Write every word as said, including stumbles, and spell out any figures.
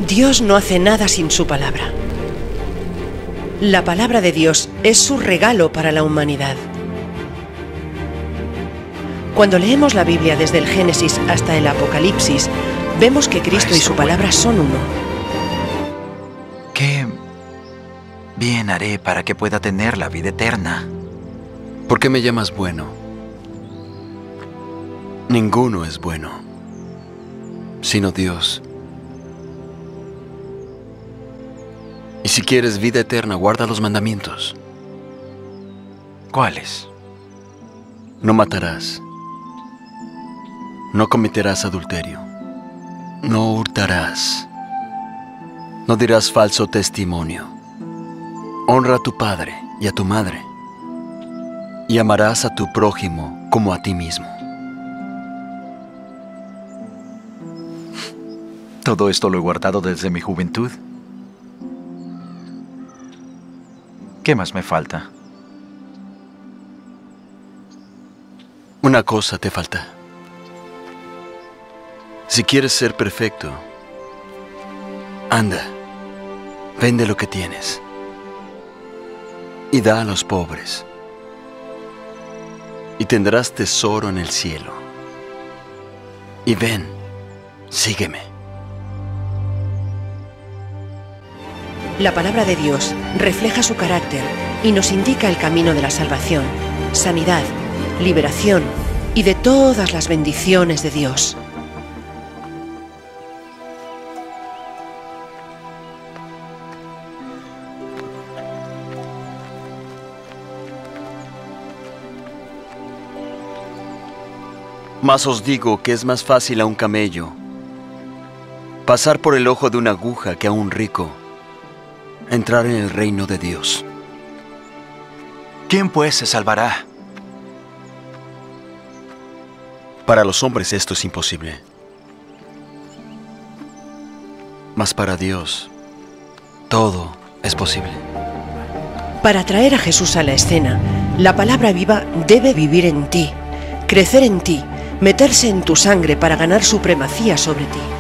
Dios no hace nada sin su palabra. La palabra de Dios es su regalo para la humanidad. Cuando leemos la Biblia desde el Génesis hasta el Apocalipsis, vemos que Cristo y su palabra son uno. ¿Qué bien haré para que pueda tener la vida eterna? ¿Por qué me llamas bueno? Ninguno es bueno, sino Dios. Y si quieres vida eterna, guarda los mandamientos. ¿Cuáles? No matarás. No cometerás adulterio. No hurtarás. No dirás falso testimonio. Honra a tu padre y a tu madre. Y amarás a tu prójimo como a ti mismo. Todo esto lo he guardado desde mi juventud. ¿Qué más me falta? Una cosa te falta. Si quieres ser perfecto, anda, vende lo que tienes y da a los pobres, y tendrás tesoro en el cielo. Y ven, sígueme. La palabra de Dios refleja su carácter y nos indica el camino de la salvación, sanidad, liberación y de todas las bendiciones de Dios. Mas os digo que es más fácil a un camello pasar por el ojo de una aguja que a un rico entrar en el reino de Dios. ¿Quién pues se salvará? Para los hombres esto es imposible. Mas para Dios todo es posible. Para traer a Jesús a la escena, la palabra viva debe vivir en ti, crecer en ti, meterse en tu sangre para ganar supremacía sobre ti.